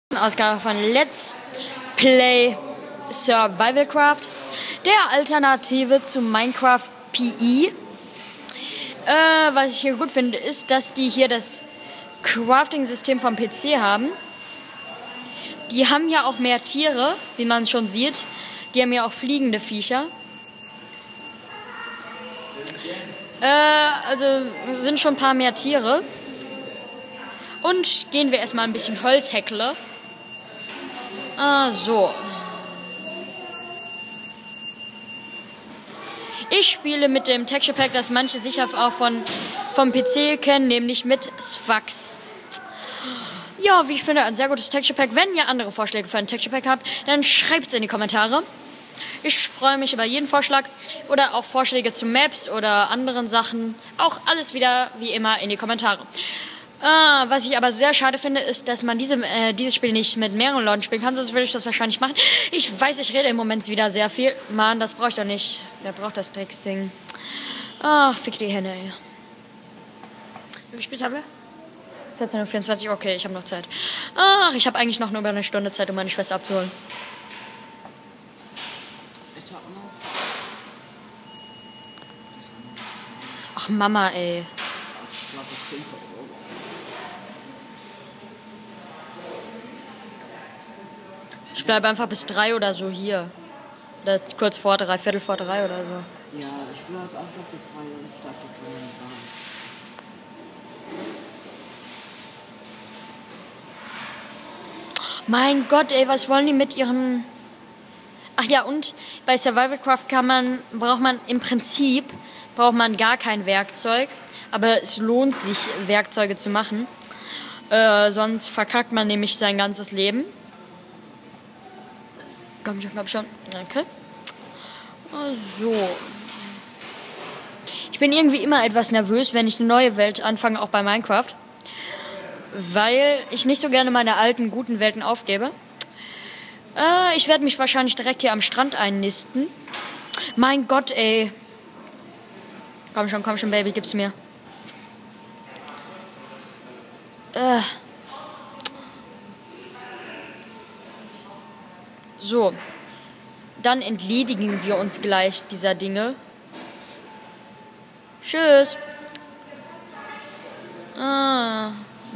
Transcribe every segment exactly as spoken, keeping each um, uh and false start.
Ausgabe von Let's Play Survival Craft, der Alternative zu Minecraft P E. Äh, was ich hier gut finde, ist, dass die hier das Crafting-System vom P C haben. Die haben ja auch mehr Tiere, wie man schon sieht. Die haben ja auch fliegende Viecher. Äh, also sind schon ein paar mehr Tiere. Und gehen wir erstmal ein bisschen Holz häckle. Ah, so. Ich spiele mit dem Texture Pack, das manche sicher auch von, vom P C kennen, nämlich mit Sphax. Ja, wie ich finde, ein sehr gutes Texture Pack. Wenn ihr andere Vorschläge für ein Texture Pack habt, dann schreibt es in die Kommentare. Ich freue mich über jeden Vorschlag oder auch Vorschläge zu Maps oder anderen Sachen. Auch alles wieder, wie immer, in die Kommentare. Ah, was ich aber sehr schade finde, ist, dass man diese, äh, dieses Spiel nicht mit mehreren Leuten spielen kann, sonst würde ich das wahrscheinlich machen. Ich weiß, ich rede im Moment wieder sehr viel. Mann, das brauche ich doch nicht. Wer braucht das Drecksding? Ach, fick die Hände, ey. Wie viel spät haben wir? vierzehn Uhr vierundzwanzig, okay, ich habe noch Zeit. Ach, ich habe eigentlich noch nur über eine Stunde Zeit, um meine Schwester abzuholen. Ach, Mama, ey. Ich bleibe einfach bis drei oder so hier. Oder kurz vor drei, Viertel vor drei oder so. Ja, ich bleibe einfach bis drei und starte vor der Bahn. Mein Gott, ey, was wollen die mit ihren... Ach ja, und bei Survival Craft kann man, braucht man im Prinzip, braucht man gar kein Werkzeug. Aber es lohnt sich, Werkzeuge zu machen. Äh, sonst verkackt man nämlich sein ganzes Leben. Komm schon, komm schon. Danke. So. Ich bin irgendwie immer etwas nervös, wenn ich eine neue Welt anfange, auch bei Minecraft. Weil ich nicht so gerne meine alten, guten Welten aufgebe. Äh, ich werde mich wahrscheinlich direkt hier am Strand einnisten. Mein Gott, ey. Komm schon, komm schon, Baby, gib's mir. Äh. So, dann entledigen wir uns gleich dieser Dinge. Tschüss. Ah.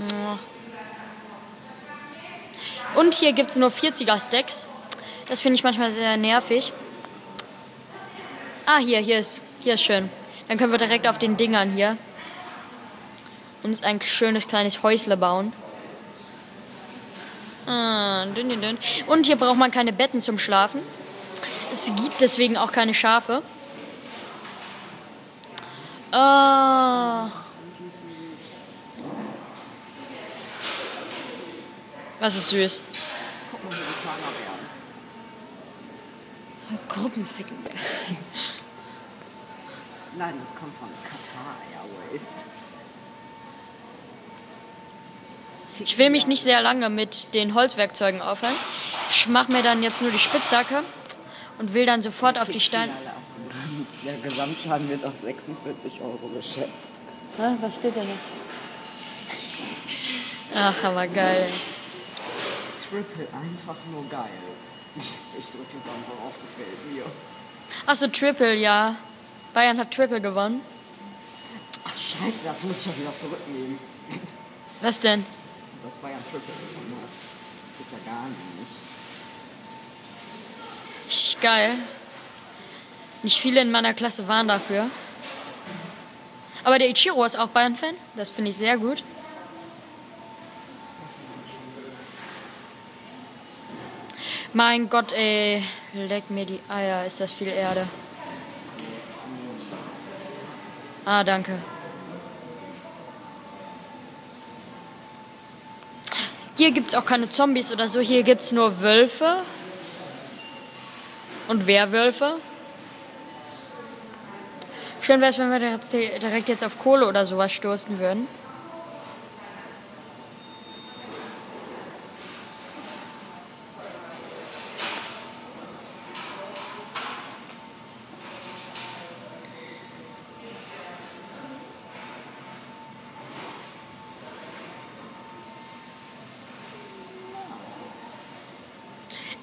Und hier gibt es nur vierziger Stacks. Das finde ich manchmal sehr nervig. Ah, hier, hier ist, hier ist schön. Dann können wir direkt auf den Dingern hier uns ein schönes kleines Häusle bauen. Ah, dünn, dünn, dünn. Und hier braucht man keine Betten zum Schlafen. Es gibt deswegen auch keine Schafe. Ah. Was ist süß? Guck mal, wie die kleiner werden. Gruppenficken. Nein, das kommt von Qatar Airways. Ich will mich nicht sehr lange mit den Holzwerkzeugen aufhalten. Ich mache mir dann jetzt nur die Spitzhacke und will dann sofort auf die Steine... Der Gesamtschaden wird auf sechsundvierzig Euro geschätzt. Hä? Was steht denn noch? Ach, aber geil. Triple, einfach nur geil. Ich drücke jetzt einfach auf gefällt mir. Achso, Triple, ja. Bayern hat Triple gewonnen. Ach scheiße, das muss ich ja wieder zurücknehmen. Was denn? Dass Bayern Triple gewonnen hat. Das geht ja gar nicht. Richtig geil. Nicht viele in meiner Klasse waren dafür. Aber der Ichiro ist auch Bayern-Fan. Das finde ich sehr gut. Mein Gott, ey. Leck mir die Eier. Ist das viel Erde. Ah, danke. Hier gibt es auch keine Zombies oder so. Hier gibt es nur Wölfe. Und Werwölfe. Schön wäre es, wenn wir direkt jetzt auf Kohle oder sowas stoßen würden.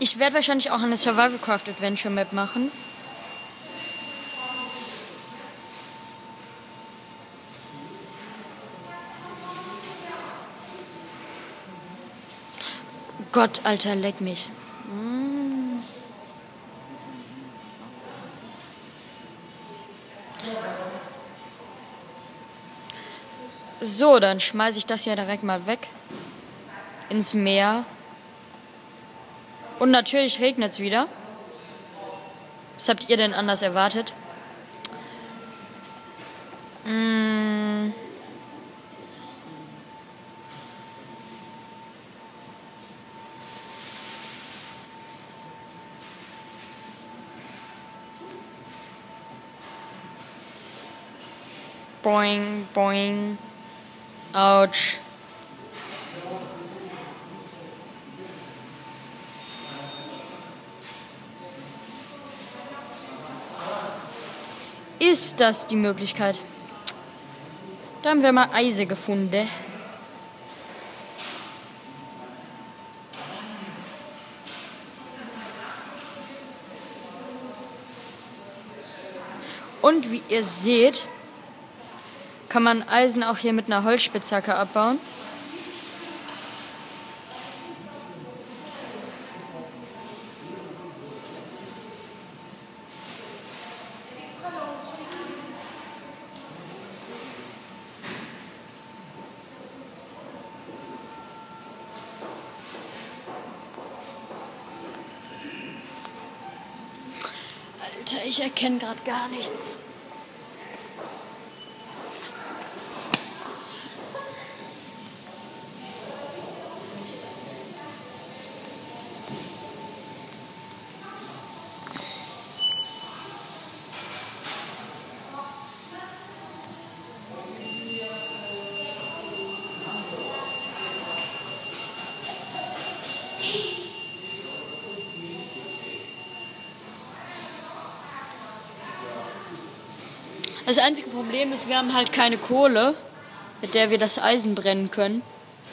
Ich werde wahrscheinlich auch eine Survival Craft Adventure Map machen. Gott, Alter, leck mich. Mm. So, dann schmeiße ich das hier direkt mal weg. Ins Meer. Und natürlich regnet es wieder. Was habt ihr denn anders erwartet? Mm. Boing, boing. Autsch. Ist das die Möglichkeit? Da haben wir mal Eise gefunden. Und wie ihr seht, kann man Eisen auch hier mit einer Holzspitzhacke abbauen. Alter, ich erkenne gerade gar nichts. Das einzige Problem ist, wir haben halt keine Kohle, mit der wir das Eisen brennen können.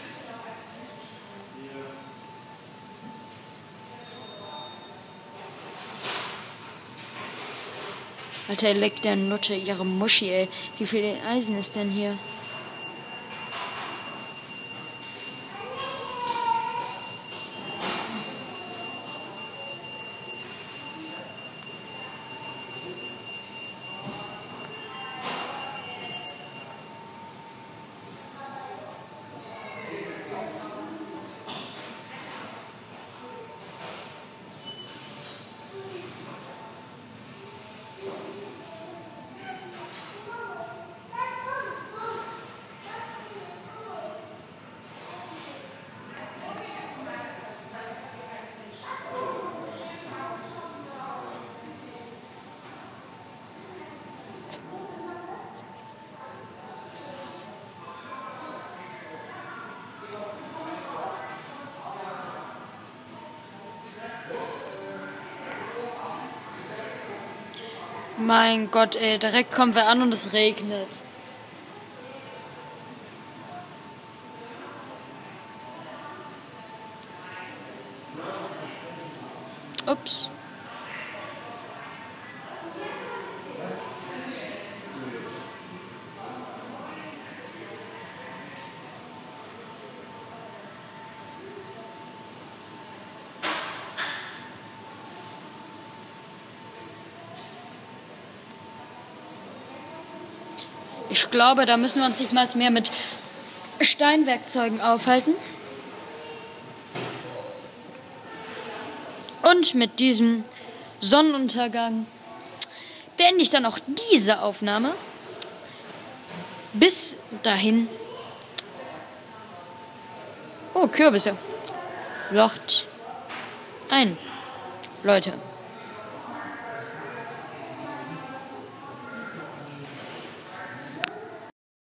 Alter, leckt der Nutte ihre Muschi, ey. Wie viel Eisen ist denn hier? Mein Gott, ey, direkt kommen wir an und es regnet. Ups. Ich glaube, da müssen wir uns nicht mal mehr mit Steinwerkzeugen aufhalten. Und mit diesem Sonnenuntergang beende ich dann auch diese Aufnahme. Bis dahin. Oh, Kürbisse. Locht ein. Leute.